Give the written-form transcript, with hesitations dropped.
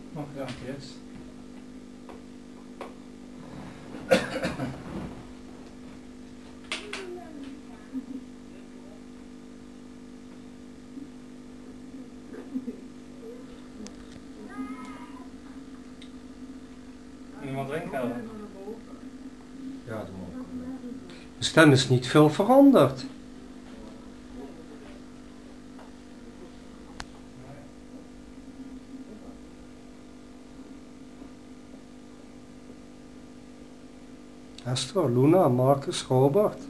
Oh, dankjes. Iemand drinken? Ja, dat mag. De stem is niet veel veranderd. Esther, Luna, Marcus, Robert.